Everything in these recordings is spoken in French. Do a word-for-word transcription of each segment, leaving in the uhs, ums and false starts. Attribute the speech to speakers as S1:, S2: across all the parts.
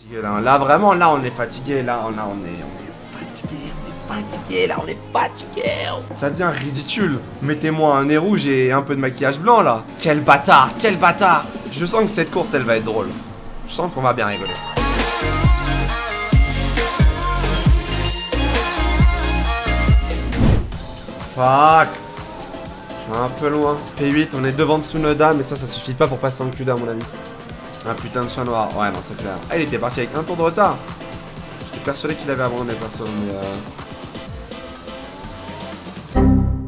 S1: Fatigué là, là vraiment, là on est fatigué, là, là on est, on est fatigué, on est fatigué, là on est fatigué. Ça devient ridicule. Mettez-moi un nez rouge et un peu de maquillage blanc là. Quel bâtard, quel bâtard. Je sens que cette course elle va être drôle. Je sens qu'on va bien rigoler. Fuck. Je suis un peu loin. P huit, on est devant Tsunoda, mais ça, ça suffit pas pour passer en Q deux à mon avis. Un putain de chat noir. Ouais, non, c'est clair. Ah, il était parti avec un tour de retard. J'étais persuadé qu'il avait abandonné perso, mais euh...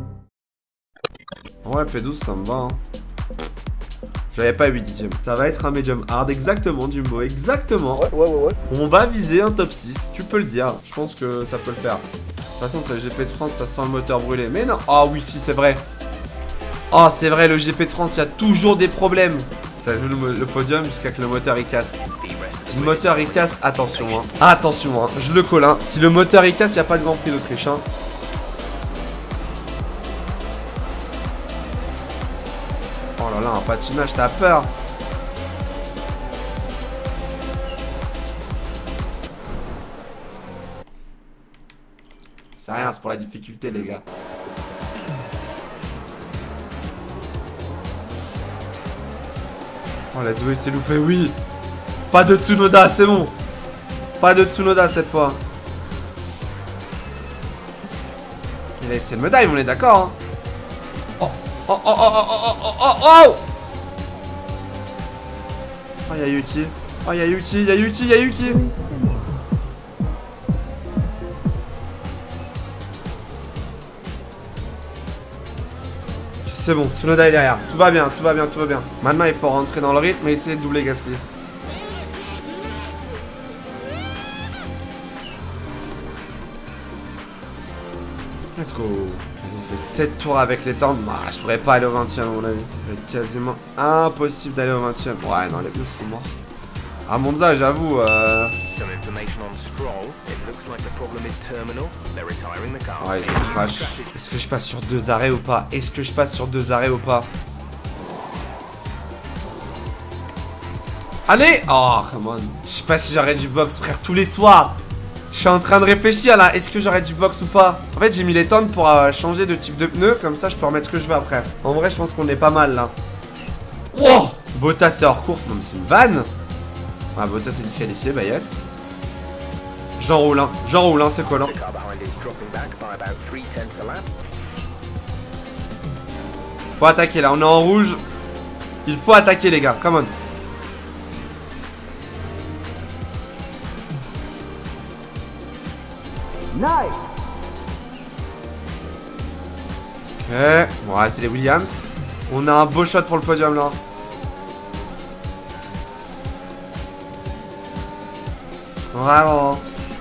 S1: Ouais, P douze, ça me va, hein. J'avais pas huit dixièmes. Ça va être un medium hard, exactement, Jumbo, exactement.
S2: Ouais, ouais, ouais, ouais.
S1: On va viser un top six, tu peux le dire. Je pense que ça peut le faire. De toute façon, c'est le G P de France, ça sent le moteur brûlé. Mais non. Ah oui, si, c'est vrai. Oh, c'est vrai, le G P de France, il y a toujours des problèmes. Ça joue le, le podium jusqu'à que le moteur il casse. Si le moteur il casse, attention, hein. Attention, hein. Je le colle, hein. Si le moteur il casse, il n'y a pas de Grand Prix d'Autriche, hein. Oh là là, un patinage, t'as peur. C'est rien, c'est pour la difficulté, les gars. Oh, let's go, il s'est loupé, oui. Pas de Tsunoda, c'est bon. Pas de Tsunoda cette fois. Il a essayé de me dive, on est d'accord, hein. Oh, oh, oh, oh, oh, oh, oh, oh, oh. Oh, y'a Yuki. Oh, y'a Yuki, y'a Yuki, y'a Yuki. C'est bon, Tsunoda est derrière. Tout va bien, tout va bien, tout va bien. Maintenant, il faut rentrer dans le rythme et essayer de doubler Gasly. Let's go. Ils ont fait sept tours avec les temps. Bah, je pourrais pas aller au vingtième à mon avis. C'est quasiment impossible d'aller au vingtième. Ouais, non, les bleus sont morts. À Monza, j'avoue. Euh... Ouais, ils ont crash. Est-ce que je passe sur deux arrêts ou pas? Est-ce que je passe sur deux arrêts ou pas? Allez! Oh, come on. Je sais pas si j'arrête du box, frère, tous les soirs. Je suis en train de réfléchir là. Est-ce que j'arrête du box ou pas? En fait, j'ai mis les tonnes pour euh, changer de type de pneu. Comme ça, je peux remettre ce que je veux après. En vrai, je pense qu'on est pas mal là. Oh! Bottas c'est hors course. Non, mais c'est une vanne. Ah, Bottas est disqualifié, bah yes. J'enroule, hein. J'enroule, hein, c'est collant. Faut attaquer là, on est en rouge. Il faut attaquer, les gars, come on.
S2: Nice.
S1: Ok, bon, ouais, c'est les Williams. On a un beau shot pour le podium là. Vraiment.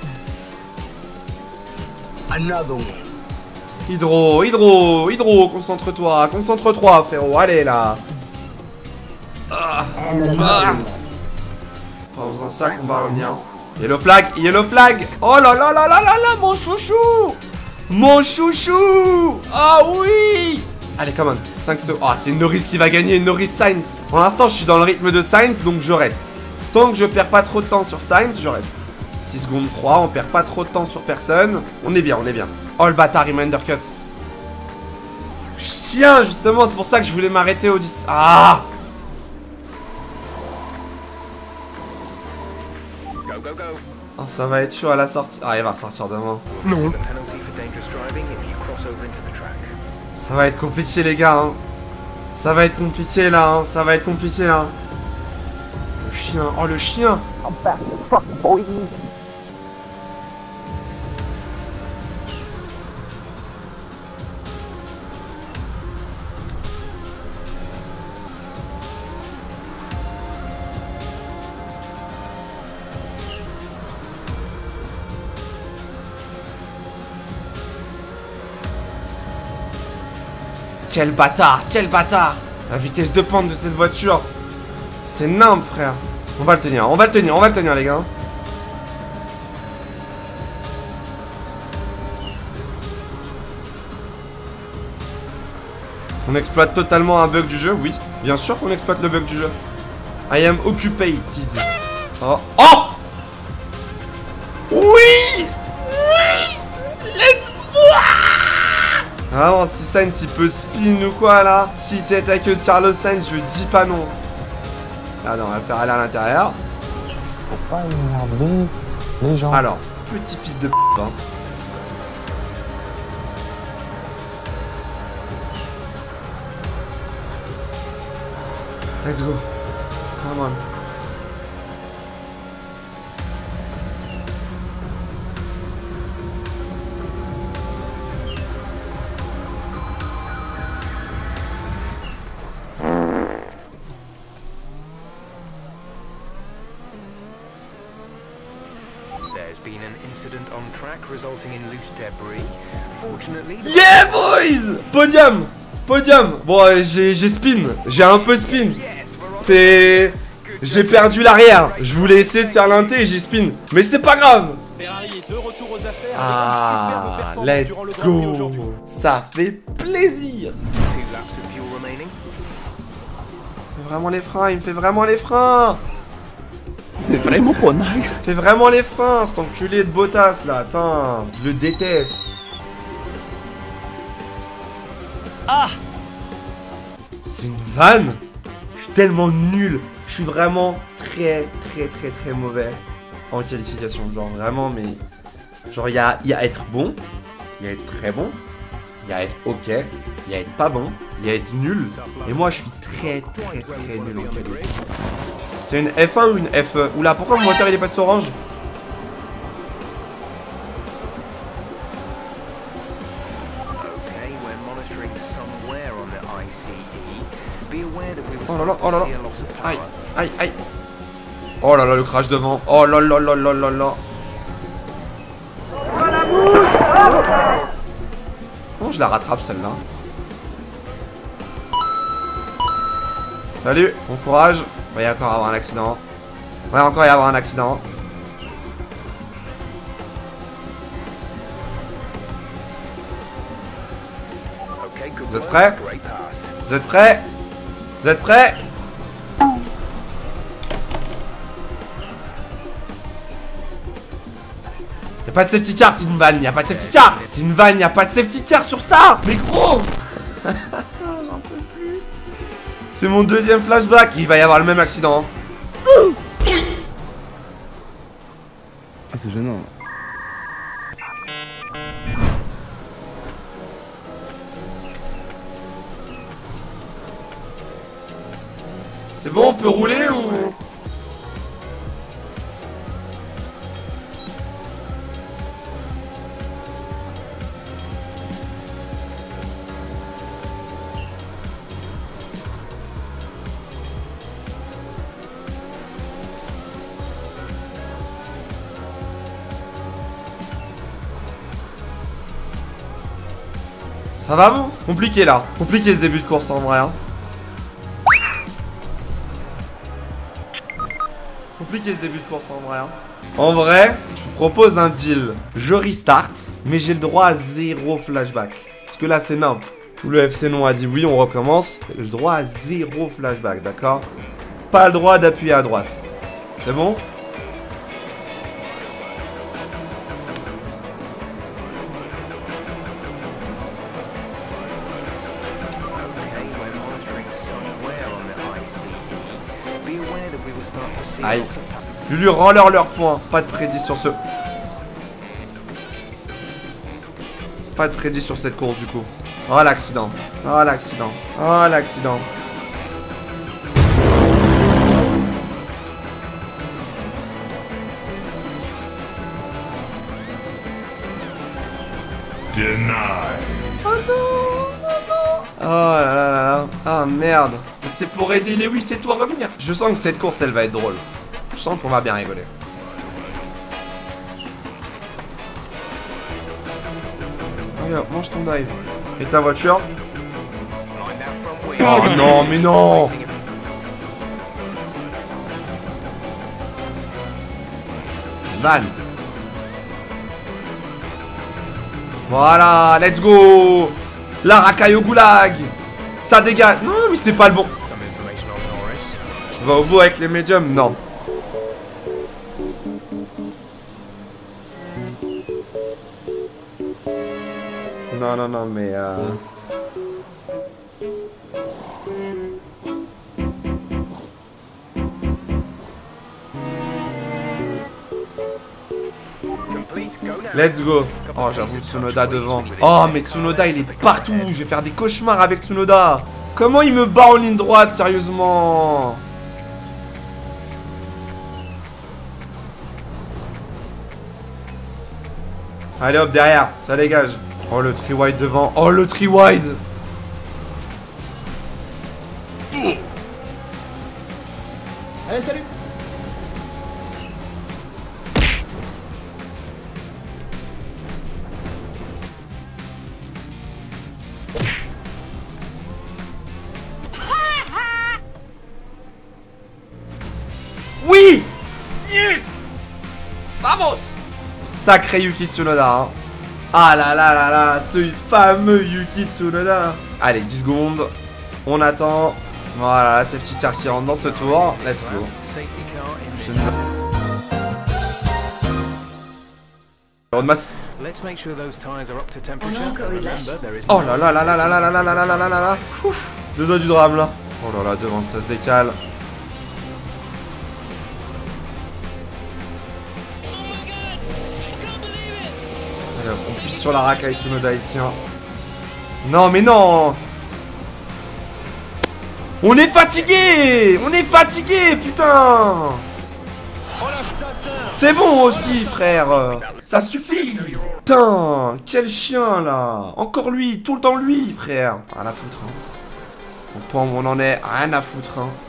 S2: Another one.
S1: Hydro, Hydro, Hydro, concentre-toi, concentre-toi, frérot, allez là. Ah, ah. Pas besoin de ça qu'on va revenir. Yellow flag, yellow flag. Oh là là là là là là, mon chouchou. Mon chouchou. Ah oui. Allez, come on, cinq secondes. Oh, c'est Norris qui va gagner, Norris Sainz. Pour l'instant, je suis dans le rythme de Sainz, donc je reste. Tant que je perds pas trop de temps sur Sainz, je reste. six secondes trois, on perd pas trop de temps sur personne. On est bien, on est bien. Oh le bâtard, il m'a undercut. Chien, justement, c'est pour ça que je voulais m'arrêter au dix. Ah! Oh, ça va être chaud à la sortie. Ah, il va ressortir demain.
S2: Non.
S1: Ça va être compliqué, les gars. Hein. Ça va être compliqué, là. Hein. Ça va être compliqué, hein. Le chien. Oh, le chien.
S2: I'm back in the truck, boy.
S1: Quel bâtard, quel bâtard. La vitesse de pente de cette voiture, c'est nimble, frère. On va le tenir, on va le tenir, on va le tenir, les gars. Est-ce qu'on exploite totalement un bug du jeu? Oui, bien sûr qu'on exploite le bug du jeu. I am occupied. Oh, oh. Vraiment, si Sainz il peut spin ou quoi là, si t'es avec Carlos Sainz, je dis pas non. Ah non, on va le faire aller à l'intérieur.
S3: Faut pas énerver les gens.
S1: Alors, petit fils de p***, hein. Let's go. Come on.
S4: There's been an incident on track resulting in loose debris. Fortunately,
S1: Yeah boys! Podium! Podium! Bon, euh, j'ai j'ai spin. J'ai un peu spin. C'est... J'ai perdu l'arrière. Je voulais essayer de faire l'inté et j'ai spin. Mais c'est pas grave. Ah, let's go. Ça fait plaisir.
S4: two laps of fuel remaining.
S1: Il fait vraiment les freins, il me fait vraiment les freins.
S3: C'est vraiment pas nice.
S1: Il fait vraiment les freins, cet enculé de Bottas là. Attends, je le déteste. Ah! C'est une vanne. Je suis tellement nul. Je suis vraiment très très très très mauvais en qualification. Genre vraiment, mais... Genre il y a, y a être bon, il y a être très bon, il y a être ok, il y a être pas bon, il y a être nul. Et moi je suis très très très nul en qualification. C'est une F un ou une F E? Oula, pourquoi mon moteur il est passé orange?
S4: Okay, we're monitoring somewhere on the I C E. Be aware that we will
S1: Oh là là,
S4: start
S1: oh là
S4: to
S1: là.
S4: see a loss of
S1: Aïe,
S4: power.
S1: aïe, aïe. Oh là là, le crash devant. Oh là là là là là là. Comment je la rattrape celle-là? Salut, bon courage. Il va y encore avoir un accident. Il va encore y avoir un accident.
S4: Okay, good
S1: Vous êtes
S4: work.
S1: prêts?
S4: Great pass.
S1: Vous êtes prêts? Vous êtes prêts? Y'a pas de safety car, c'est une vanne, y'a pas de safety car. C'est une vanne, y'a pas de safety car sur ça. Mais gros. J'en peux plus. C'est mon deuxième flashback, il va y avoir le même accident.
S3: Ah, c'est gênant.
S1: C'est bon, on peut rouler ou... Ça va vous? Compliqué là. Compliqué ce début de course en vrai. Hein. Compliqué ce début de course en vrai. Hein. En vrai, je vous propose un deal. Je restart, mais j'ai le droit à zéro flashback. Parce que là c'est nimp. Tout le F C non a dit oui, on recommence. J'ai le droit à zéro flashback, d'accord? Pas le droit d'appuyer à droite. C'est bon?
S4: Okay, we're monitoring somewhere on the I C E. Be aware that we will start to see a
S1: Aïe.
S4: loss of power.
S1: Lulu, rends-leur leur point. Pas de prédit sur ce... Pas de prédit sur cette course du coup. Oh l'accident. Oh l'accident. Oh l'accident. Oh là là là là. Ah merde. C'est pour aider Lewis et toi à revenir. Je sens que cette course elle va être drôle. Je sens qu'on va bien rigoler. Regarde, mange ton dive. Et ta voiture?
S4: Line that front wheel.
S1: Oh non, mais non. Van. Voilà, let's go. La racaille au goulag. Ça dégage. Non, mais c'est pas le bon.
S4: Some information on Norris.
S1: Je vais au bout avec les médiums, non. Non, non, non, mais... Euh... Let's go. Oh, j'avoue, Tsunoda devant. Oh, mais Tsunoda, il est partout. Je vais faire des cauchemars avec Tsunoda. Comment il me bat en ligne droite, sérieusement? Allez, hop, derrière. Ça dégage. Oh, le tri-wide devant. Oh, le tri-wide.
S5: Allez, salut.
S1: Oui. Yes. Vamos. Sacré Yuki Tsunoda. Hein. Ah là là là là, ce fameux Yuki Tsunoda. Allez, dix secondes. On attend. Voilà, safety car qui rentre dans ce tour. Let's go. Je ne... Oh là là là là là là là là là là là là là. Deux doigts du drame là. Oh là là, devant ça se décale. Allez, on pisse sur la racaille Tsunoda ici. Hein. Non mais non. On est fatigué. On est fatigué, putain. C'est bon aussi, frère. Ça suffit. Putain, quel chien, là. Encore lui, tout le temps lui, frère. Rien à foutre, hein. Au point où on en est, rien à foutre, hein.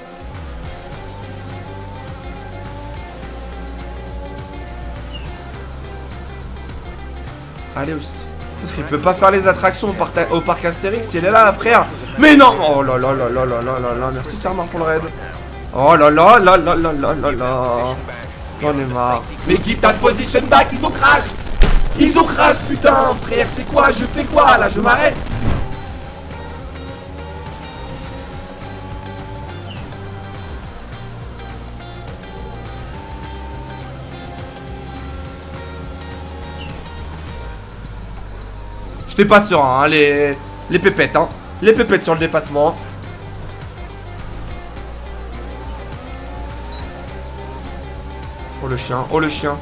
S1: Allez, Oust. Parce qu'il peut pas faire les attractions au, par au parc Astérix, il est là, frère. Mais non. Oh là là là là là là là là. Merci, Charmar, pour le raid. Oh là là là là là là là là. J'en ai marre. Mais give that position back, ils ont crash. Ils ont crash, putain, frère. C'est quoi? Je fais quoi, là? Je m'arrête. J'étais pas serein, hein, les... les pépettes, hein. Les pépettes sur le dépassement. Oh le chien, oh le chien.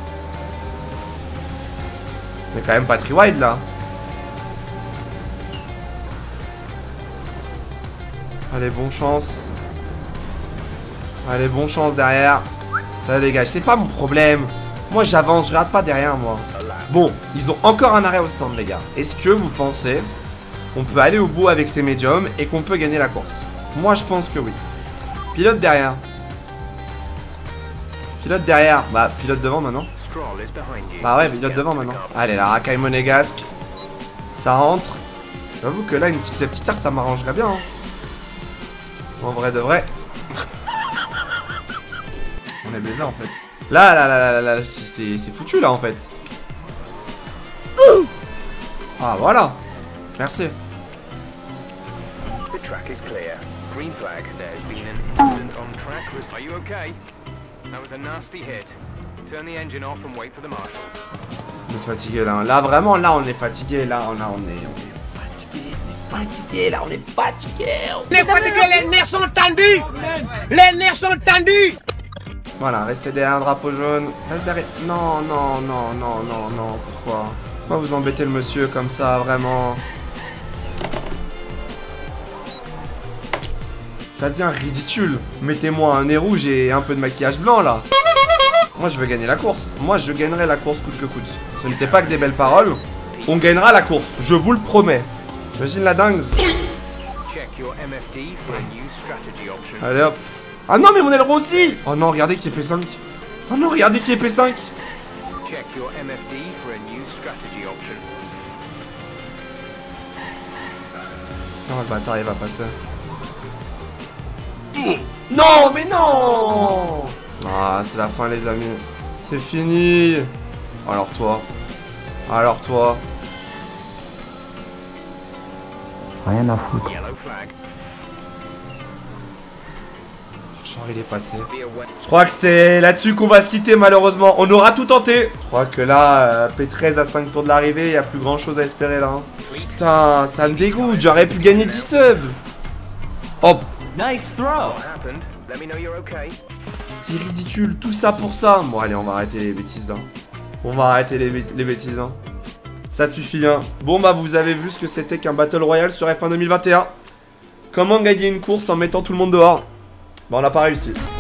S1: Mais quand même pas très wide là. Allez, bon chance. Allez, bon chance derrière. Ça dégage, c'est pas mon problème. Moi j'avance, je rate pas derrière moi. Bon, ils ont encore un arrêt au stand les gars. Est-ce que vous pensez qu'on peut aller au bout avec ces médiums et qu'on peut gagner la course? Moi je pense que oui. Pilote derrière. Pilote derrière. Bah pilote devant maintenant. Bah ouais, pilote devant maintenant. Allez, la racaille monégasque. Ça rentre. J'avoue que là une petite safety car ça m'arrangerait bien, hein. En vrai de vrai. On est baisé en fait. Là, là, là, là, là, c'est foutu là en fait. Ah voilà. Merci.
S4: The track is clear. Green flag. There's been an incident on track. Are you okay? That was a nasty hit. Turn the engine off and wait for the marshals.
S1: On est fatigué là. Là vraiment là on est fatigué là. On, a, on est on est fatigué. On est fatigué là. On est fatigué. On est fatigué.
S2: Les nerfs sont tendus. Les nerfs sont tendus.
S1: Voilà, restez derrière un drapeau jaune. Reste derrière. Non, non, non, non, non, non. Pourquoi? Pourquoi vous embêtez le monsieur comme ça, vraiment? Ça devient ridicule. Mettez-moi un nez rouge et un peu de maquillage blanc, là. Moi, je veux gagner la course. Moi, je gagnerai la course coûte que coûte. Ce n'était pas que des belles paroles. On gagnera la course. Je vous le promets. Imagine la dingue. Allez, hop. Ah non, mais mon aileron aussi. Oh non, regardez qui est P cinq. Oh non, regardez qui est P cinq.
S4: Check your M F D for a new strategy option.
S1: Non, le bâtard, il va passer. Non, mais non. Ah, c'est la fin, les amis. C'est fini. Alors toi. Alors toi.
S3: Rien à foutre.
S4: Yellow flag.
S1: Genre, il est passé. Je crois que c'est là-dessus qu'on va se quitter, malheureusement. On aura tout tenté. crois que là, euh, P treize à cinq tours de l'arrivée, il n'y a plus grand chose à espérer là. Hein. Putain, ça me dégoûte, j'aurais pu gagner dix subs. Oh,
S6: Nice throw.
S4: What happened? Let me know you're okay.
S1: c'est ridicule, tout ça pour ça. Bon, allez, on va arrêter les bêtises là. On va arrêter les, bê les bêtises. Hein. Ça suffit, hein. Bon, bah, vous avez vu ce que c'était qu'un Battle Royale sur F un deux mille vingt et un. Comment gagner une course en mettant tout le monde dehors? Bah, on n'a pas réussi.